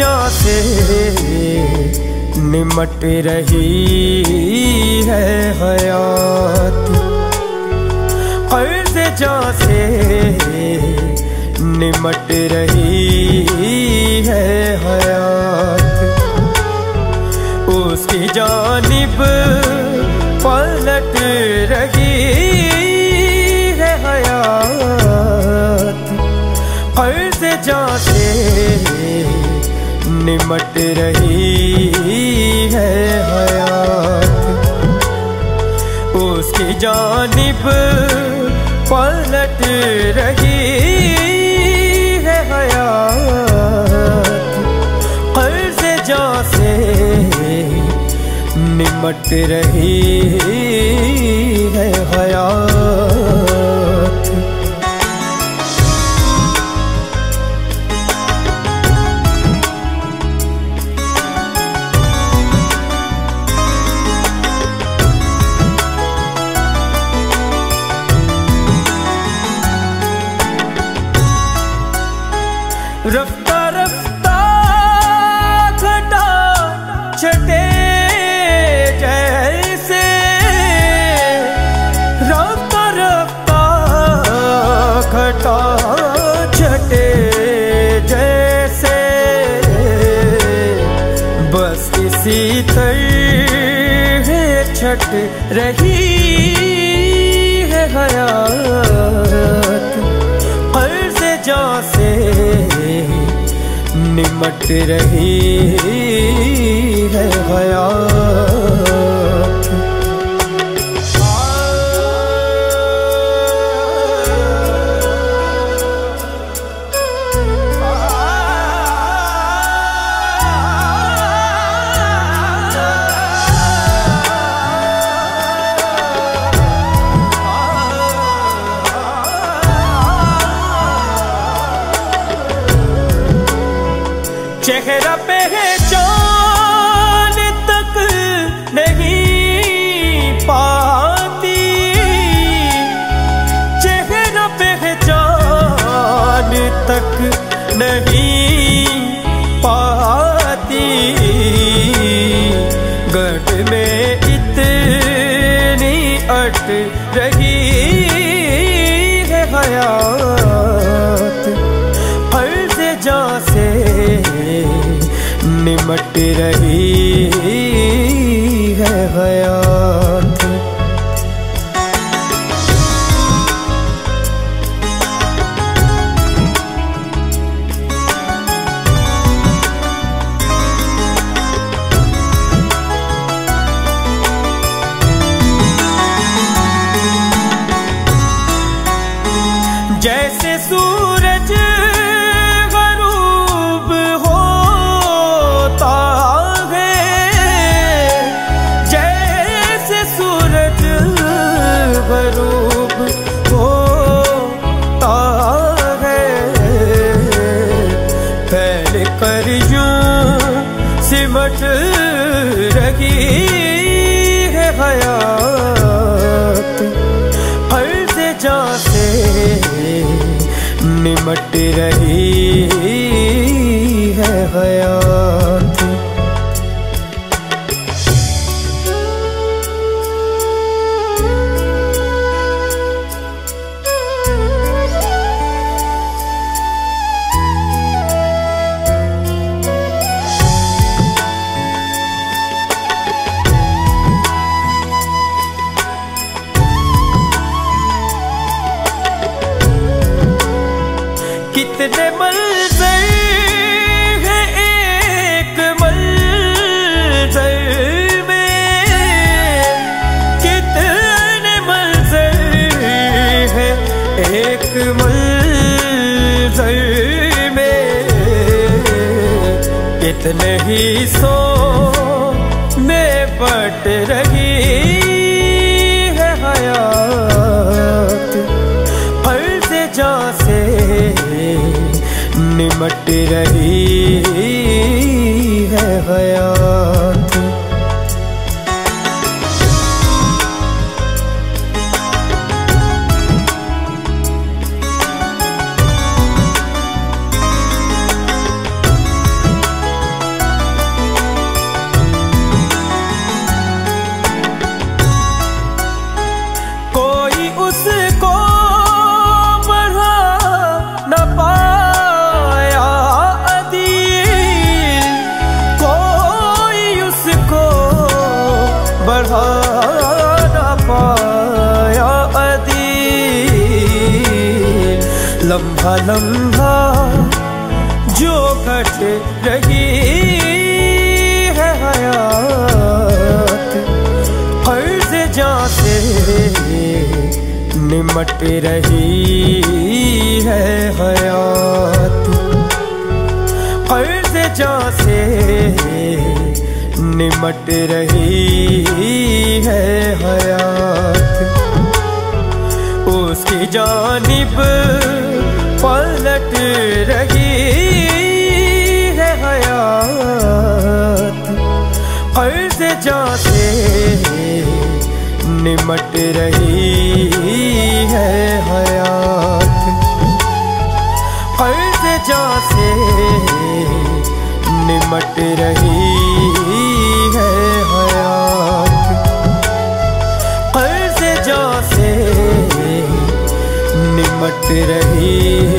जा से निमट रही है हयात, कर्ज़ जा से निमट रही है हयात। उसकी जानिब पलट रही है हयात, कर्ज़ जा से निमट रही है हयात। उसकी जानिब पलट रही है हयात, कर्ज़ जा से निमट रही है हयात। रफ्ता रफ्ता घटा छटे जैसे, रफ्ता रफ्ता घटा छटे जैसे, बस इसी तरह छट रही है हयात, कर्ज़ जा से निमट रही है हयात। चेहरा पहचान तक नहीं पाती, चेहरा पहचान तक नहीं पाती, गढ़ में इतनी अट रही है हयात, कर्ज़ जा से निमट रही है हयात। जैसे सूरज ग़रूब होता है, जैसे सूरज ग़रूब होता है, फैल कर यूं सिमट रही है हयात, कर्ज़ जा से निमट रही है हयात। कितने मंज़र हैं एक मंज़र में, कितने मंज़र हैं एक मंज़र में, कितने हिस्सों में बट रही है हयात, कर्ज़ जा से निमट रही है हयात। लम्हा लम्हा जो कट रही है हयात, फर्ज जां से निमट रही है हयात, फर्ज जां से निमट रही है हयात। उसकी जानिब पलट रही है हयात, फर्ज जां से निमट रही है हयात, फर्ज जां से निमट रही है हयात, फर्ज जां से निमट रही